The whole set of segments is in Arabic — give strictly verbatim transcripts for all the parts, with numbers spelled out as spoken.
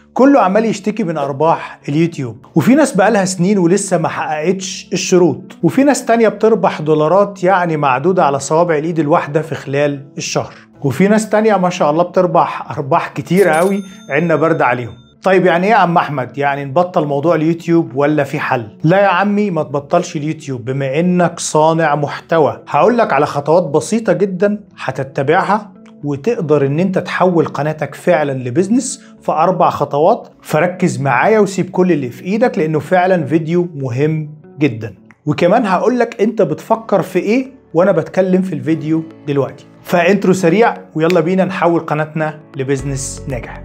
كله عمال يشتكي من ارباح اليوتيوب، وفي ناس بقالها سنين ولسه ما حققتش الشروط، وفي ناس تانية بتربح دولارات يعني معدودة على صوابع الايد الواحدة في خلال الشهر، وفي ناس تانية ما شاء الله بتربح ارباح كتيرة قوي عنا برد عليهم. طيب يعني ايه يا عم احمد؟ يعني نبطل موضوع اليوتيوب ولا في حل؟ لا يا عمي، ما تبطلش اليوتيوب بما انك صانع محتوى. هقول لك على خطوات بسيطة جدا هتتبعها وتقدر ان انت تحول قناتك فعلا لبزنس في اربع خطوات. فركز معايا وسيب كل اللي في ايدك لانه فعلا فيديو مهم جدا، وكمان هقول لك انت بتفكر في ايه وانا بتكلم في الفيديو دلوقتي. فانترو سريع ويلا بينا نحول قناتنا لبزنس ناجح.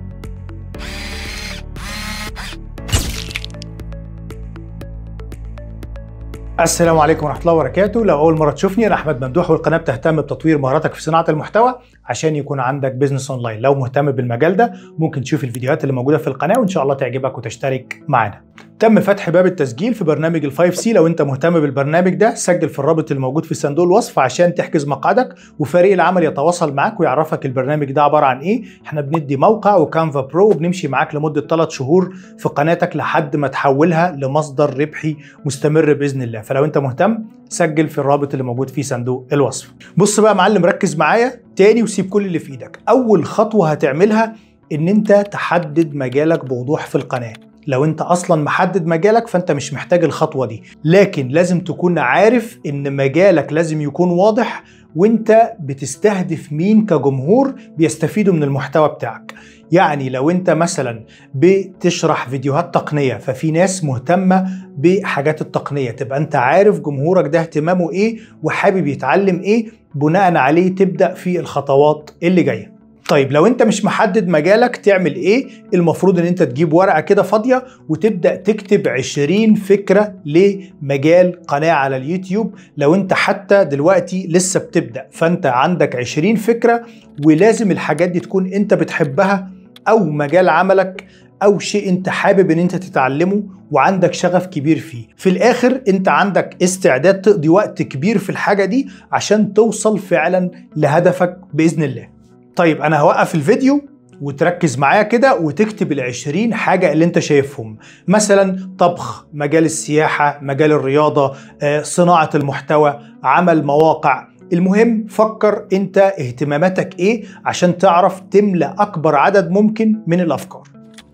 السلام عليكم ورحمة الله وبركاته. لو أول مرة تشوفني أنا أحمد ممدوح، والقناة بتهتم بتطوير مهاراتك في صناعة المحتوى عشان يكون عندك بزنس أونلاين. لو مهتم بالمجال ده ممكن تشوف الفيديوهات اللي موجودة في القناة وإن شاء الله تعجبك وتشترك معنا. تم فتح باب التسجيل في برنامج الفايف سي. لو أنت مهتم بالبرنامج ده سجل في الرابط اللي موجود في صندوق الوصف عشان تحجز مقعدك وفريق العمل يتواصل معاك ويعرفك البرنامج ده عبارة عن إيه. إحنا بندي موقع وكانفا برو وبنمشي معاك لمدة ثلاث شهور في قناتك لحد ما تحولها لمصدر ربحي مستمر بإذن الله. فلو أنت مهتم سجل في الرابط اللي موجود في صندوق الوصف. بص بقى يا معلم، ركز معايا تاني وسيب كل اللي في ايدك. اول خطوة هتعملها ان انت تحدد مجالك بوضوح في القناة. لو انت اصلا محدد مجالك فانت مش محتاج الخطوة دي، لكن لازم تكون عارف ان مجالك لازم يكون واضح وانت بتستهدف مين كجمهور بيستفيدوا من المحتوى بتاعك. يعني لو انت مثلا بتشرح فيديوهات تقنية ففي ناس مهتمة بحاجات التقنية، تبقى انت عارف جمهورك ده اهتمامه ايه وحابب يتعلم ايه، بناء عليه تبدأ في الخطوات اللي جاية. طيب لو انت مش محدد مجالك تعمل ايه؟ المفروض ان انت تجيب ورقة كده فاضية وتبدأ تكتب عشرين فكرة لمجال قناة على اليوتيوب. لو انت حتى دلوقتي لسه بتبدأ فانت عندك عشرين فكرة، ولازم الحاجات دي تكون انت بتحبها او مجال عملك او شيء انت حابب ان انت تتعلمه وعندك شغف كبير فيه. في الاخر انت عندك استعداد تقضي وقت كبير في الحاجة دي عشان توصل فعلا لهدفك بإذن الله. طيب انا هوقف الفيديو وتركز معايا كده وتكتب العشرين حاجة اللي انت شايفهم، مثلا طبخ، مجال السياحة، مجال الرياضة، صناعة المحتوى، عمل مواقع. المهم فكر انت اهتماماتك ايه عشان تعرف تملأ اكبر عدد ممكن من الافكار.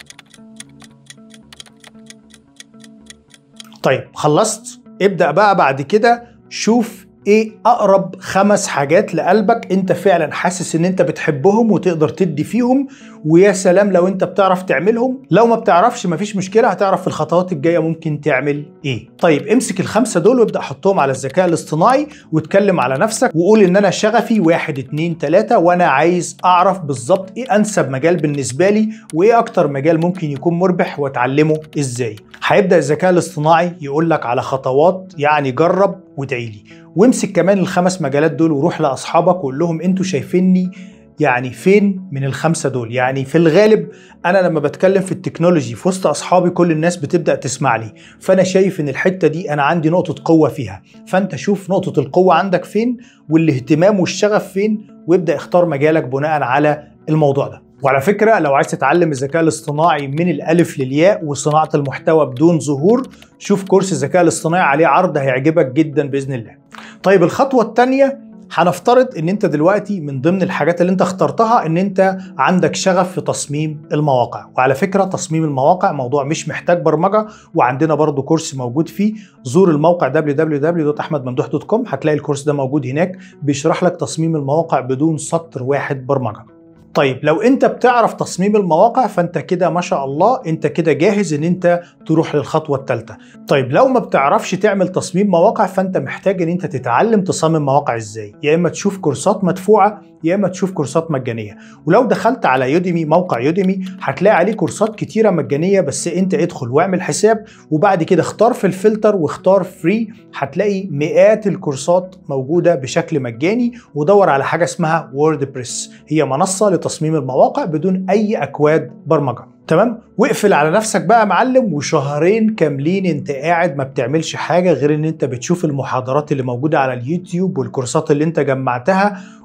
طيب خلصت؟ ابدأ بقى بعد كده شوف ايه اقرب خمس حاجات لقلبك انت فعلا حاسس ان انت بتحبهم وتقدر تدي فيهم، ويا سلام لو انت بتعرف تعملهم. لو ما بتعرفش مفيش مشكلة، هتعرف في الخطوات الجاية ممكن تعمل ايه. طيب امسك الخمسة دول وابدأ حطهم على الذكاء الاصطناعي واتكلم على نفسك وقول ان انا شغفي واحد اتنين تلاتة وانا عايز اعرف بالظبط ايه انسب مجال بالنسبة لي وايه اكتر مجال ممكن يكون مربح واتعلمه ازاي. هيبدأ الذكاء الاصطناعي يقول لك على خطوات، يعني جرب وادعي لي. وامسك كمان الخمس مجالات دول وروح لاصحابك وقول لهم انتوا شايفيني يعني فين من الخمسه دول. يعني في الغالب انا لما بتكلم في التكنولوجي في وسط اصحابي كل الناس بتبدا تسمع لي، فانا شايف ان الحته دي انا عندي نقطه قوه فيها. فانت شوف نقطه القوه عندك فين والاهتمام والشغف فين وابدا اختار مجالك بناء على الموضوع ده. وعلى فكرة لو عايز تتعلم الذكاء الاصطناعي من الألف للياء وصناعة المحتوى بدون ظهور، شوف كورس الذكاء الاصطناعي عليه عرض هيعجبك جدا بإذن الله. طيب الخطوة الثانية، هنفترض ان انت دلوقتي من ضمن الحاجات اللي انت اخترتها ان انت عندك شغف في تصميم المواقع. وعلى فكرة تصميم المواقع موضوع مش محتاج برمجة، وعندنا برضو كورس موجود فيه. زور الموقع دبليو دبليو دبليو دوت احمد ممدوح دوت كوم، هتلاقي الكورس ده موجود هناك بيشرح لك تصميم المواقع بدون سطر واحد برمجة. طيب لو انت بتعرف تصميم المواقع فانت كده ما شاء الله، انت كده جاهز ان انت تروح للخطوة الثالثة. طيب لو ما بتعرفش تعمل تصميم مواقع فانت محتاج ان انت تتعلم تصمم مواقع ازاي. يا اما تشوف كورسات مدفوعة يا اما تشوف كورسات مجانية. ولو دخلت على يوديمي، موقع يوديمي هتلاقي عليه كورسات كتيرة مجانية، بس انت ادخل واعمل حساب وبعد كده اختار في الفلتر واختار فري، هتلاقي مئات الكورسات موجودة بشكل مجاني. ودور على حاجة اسمها ووردبريس، هي منصة لتصميم المواقع بدون اي اكواد برمجة. تمام؟ واقفل على نفسك بقى يا معلم، وشهرين كاملين انت قاعد ما بتعملش حاجة غير ان انت بتشوف المحاضرات اللي موجودة على اليوتيوب والكورسات اللي انت جمعتها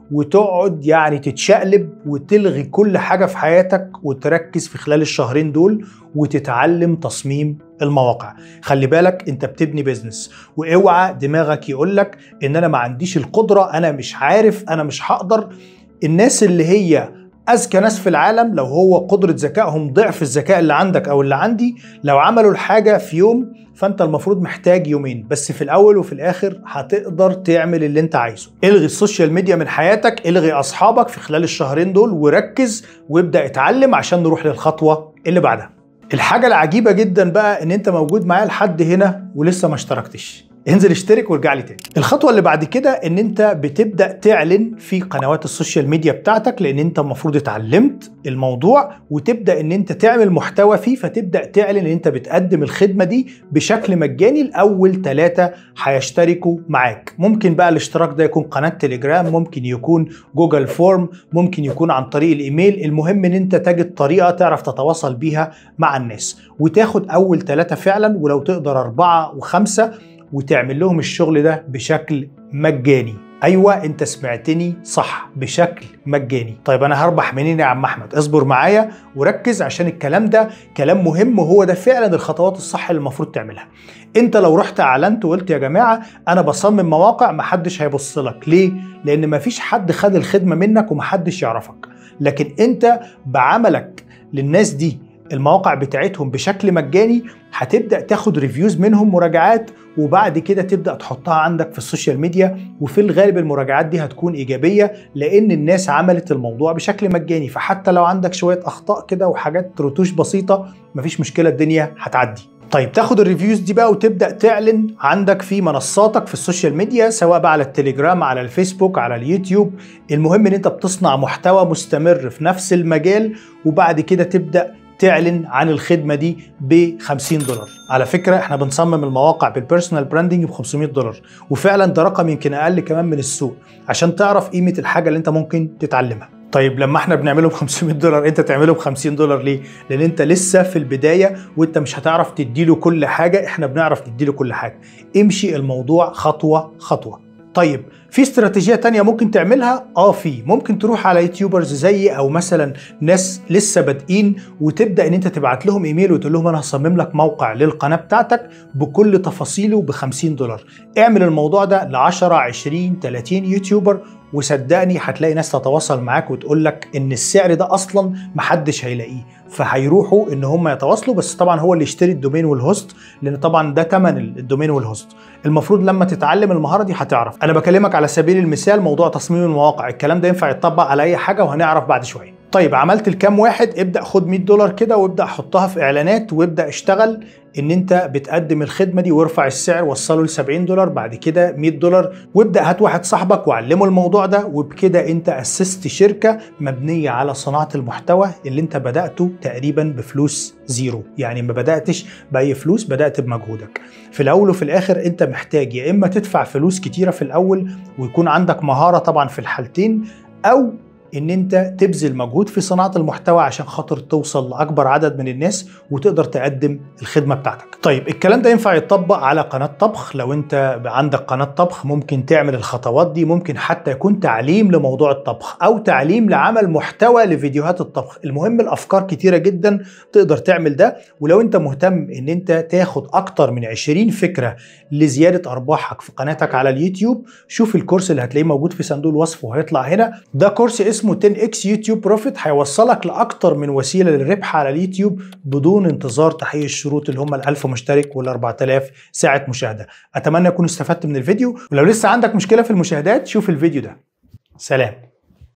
وتقعد يعني تتشقلب وتلغي كل حاجة في حياتك وتركز في خلال الشهرين دول وتتعلم تصميم المواقع. خلي بالك انت بتبني بيزنس، واوعى دماغك يقولك ان انا ما عنديش القدرة، انا مش عارف، انا مش هقدر. الناس اللي هي أذكى ناس في العالم لو هو قدرة ذكائهم ضعف الذكاء اللي عندك أو اللي عندي، لو عملوا الحاجة في يوم فأنت المفروض محتاج يومين بس. في الأول وفي الآخر هتقدر تعمل اللي أنت عايزه. الغي السوشيال ميديا من حياتك، الغي أصحابك في خلال الشهرين دول وركز وابدأ اتعلم عشان نروح للخطوة اللي بعدها. الحاجة العجيبة جدا بقى إن أنت موجود معايا لحد هنا ولسه ما اشتركتش. انزل اشترك وارجع لي تاني. الخطوه اللي بعد كده ان انت بتبدا تعلن في قنوات السوشيال ميديا بتاعتك، لان انت المفروض اتعلمت الموضوع وتبدا ان انت تعمل محتوى فيه، فتبدا تعلن ان انت بتقدم الخدمه دي بشكل مجاني. الاول ثلاثه هيشتركوا معاك. ممكن بقى الاشتراك ده يكون قناه تليجرام، ممكن يكون جوجل فورم، ممكن يكون عن طريق الايميل. المهم ان انت تجد طريقه تعرف تتواصل بيها مع الناس وتاخد اول ثلاثه فعلا، ولو تقدر اربعه وخمسه، وتعمل لهم الشغل ده بشكل مجاني. ايوه انت سمعتني صح، بشكل مجاني. طيب انا هربح منين يا عم احمد؟ اصبر معايا وركز عشان الكلام ده كلام مهم، وهو ده فعلا الخطوات الصح اللي المفروض تعملها. انت لو رحت اعلنت وقلت يا جماعه انا بصمم مواقع، محدش هيبص لك. ليه؟ لان مفيش حد خد الخدمه منك ومحدش يعرفك. لكن انت بعملك للناس دي المواقع بتاعتهم بشكل مجاني، هتبدأ تاخد ريفيوز منهم، مراجعات، وبعد كده تبدأ تحطها عندك في السوشيال ميديا. وفي الغالب المراجعات دي هتكون إيجابية لأن الناس عملت الموضوع بشكل مجاني. فحتى لو عندك شوية أخطاء كده وحاجات رتوش بسيطة مفيش مشكلة، الدنيا هتعدي. طيب تاخد الريفيوز دي بقى وتبدأ تعلن عندك في منصاتك في السوشيال ميديا، سواء بقى على التليجرام، على الفيسبوك، على اليوتيوب. المهم ان انت بتصنع محتوى مستمر في نفس المجال، وبعد كده تبدأ تعلن عن الخدمة دي ب خمسين دولار. على فكرة احنا بنصمم المواقع بالبيرسونال براندنج ب خمسمية دولار، وفعلا ده رقم يمكن اقل كمان من السوق، عشان تعرف قيمة الحاجة اللي انت ممكن تتعلمها. طيب لما احنا بنعمله ب خمسمية دولار انت تعمله ب خمسين دولار ليه؟ لان انت لسه في البداية وانت مش هتعرف تديله كل حاجة، احنا بنعرف نديله كل حاجة. امشي الموضوع خطوة خطوة. طيب في استراتيجية تانية ممكن تعملها؟ اه في. ممكن تروح على يوتيوبرز زيي او مثلا ناس لسه بادئين، وتبدا ان انت تبعت لهم ايميل وتقول لهم انا هصمم لك موقع للقناة بتاعتك بكل تفاصيله ب خمسين دولار. اعمل الموضوع ده ل عشرة عشرين تلاتين يوتيوبر، وصدقني هتلاقي ناس تتواصل معاك وتقول لك ان السعر ده اصلا محدش هيلاقيه، فهيروحوا ان هم يتواصلوا. بس طبعا هو اللي يشتري الدومين والهوست، لان طبعا ده ثمن الدومين والهوست. المفروض لما تتعلم المهارة دي هتعرف. انا بكلمك على سبيل المثال موضوع تصميم المواقع، الكلام ده ينفع يتطبق على اي حاجة وهنعرف بعد شوية. طيب عملت الكام واحد؟ ابدأ خد مية دولار كده وابدأ حطها في اعلانات، وابدأ اشتغل ان انت بتقدم الخدمة دي، وارفع السعر وصله ل سبعين دولار، بعد كده مية دولار، وابدأ هات واحد صاحبك وعلمه الموضوع ده. وبكده انت اسست شركة مبنية على صناعة المحتوى اللي انت بدأته تقريبا بفلوس زيرو. يعني ما بدأتش بأي فلوس، بدأت بمجهودك. في الاول وفي الاخر انت محتاج يا اما تدفع فلوس كتيرة في الاول ويكون عندك مهارة طبعا في الحالتين، او ان انت تبذل مجهود في صناعة المحتوى عشان خاطر توصل لاكبر عدد من الناس وتقدر تقدم الخدمة بتاعتك. طيب الكلام ده ينفع يتطبق على قناة طبخ. لو انت عندك قناة طبخ ممكن تعمل الخطوات دي. ممكن حتى يكون تعليم لموضوع الطبخ او تعليم لعمل محتوى لفيديوهات الطبخ. المهم الافكار كتيرة جدا تقدر تعمل ده. ولو انت مهتم ان انت تاخد اكتر من عشرين فكرة لزيادة ارباحك في قناتك على اليوتيوب، شوف الكورس اللي هتلاقيه موجود في صندوق الوصف وهيطلع هنا. ده كورس اسمه اسمه عشرة اكس يوتيوب بروفيت، هيوصلك لاكتر من وسيله للربح على اليوتيوب بدون انتظار تحقيق الشروط اللي هم الألف مشترك وال أربعة آلاف ساعه مشاهده. اتمنى اكون استفدت من الفيديو، ولو لسه عندك مشكله في المشاهدات شوف الفيديو ده. سلام.